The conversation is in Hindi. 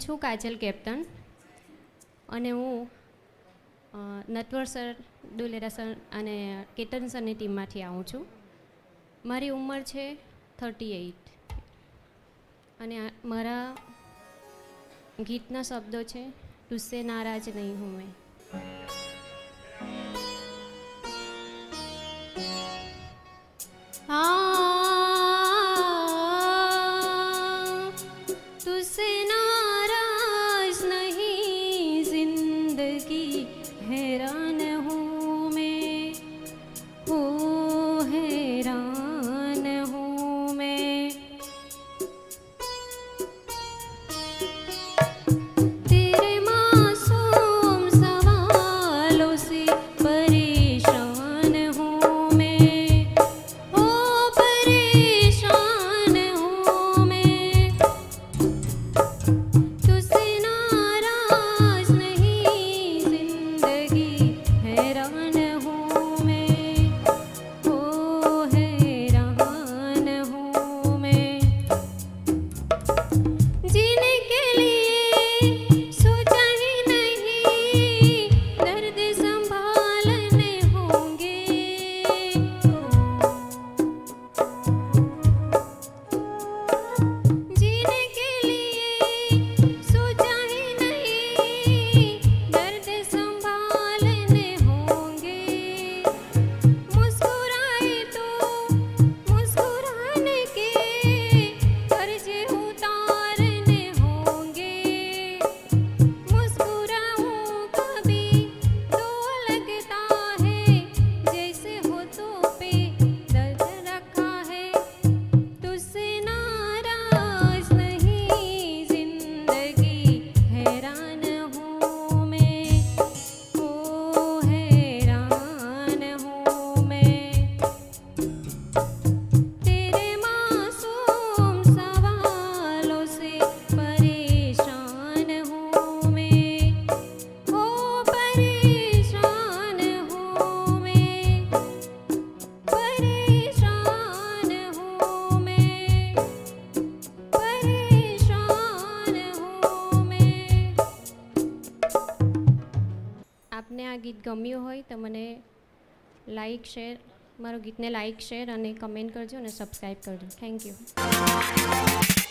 છું કાજલ કેપ્ટન અને હું નટવર સર ડુલેરા સર અને કેતન સરની ટીમમાંથી આવું છું. મારી ઉંમર છે 38 અને મારા ગીતના શબ્દો છે તુસ્સે નારાજ નહીં હું મેં. तुझसे नाराज नहीं जिंदगी हैरान हूँ मैं, हो हैरान हूँ मैं. तेरे मासूम सवालों से परेशान हूँ मैं, हो परेशान हूँ मैं. तुझसे नाराज नहीं जिंदगी हैरान हूँ मैं, हो हैरान हूँ मैं. जीने के लिए सोचा ही नहीं दर्द संभालने होंगे. जीने के लिए सोचा ही नहीं दर्द संभालने होंगे. मुस्कुराए तो मुस्कुराने के कर्जे उतारने होंगे. मुस्कुराऊं कभी तो लगता है जैसे होठों पे दर्द रखा है. तुझसे नाराज नहीं जिंदगी हैरान हूँ मैं, हो हैरान हूँ मैं. तेरे मासूम सवालों से परेशान हूँ मैं, हो परेशान हूँ मैं, परेशान हूँ मैं, परेशान हूँ मैं. આપને આ ગીત ગમ્યું હોય તો મને લાઈક શેર મારું ગીતને લાઈક શેર અને કમેન્ટ કરજો અને સબસ્ક્રાઈબ કરજો. Thank you.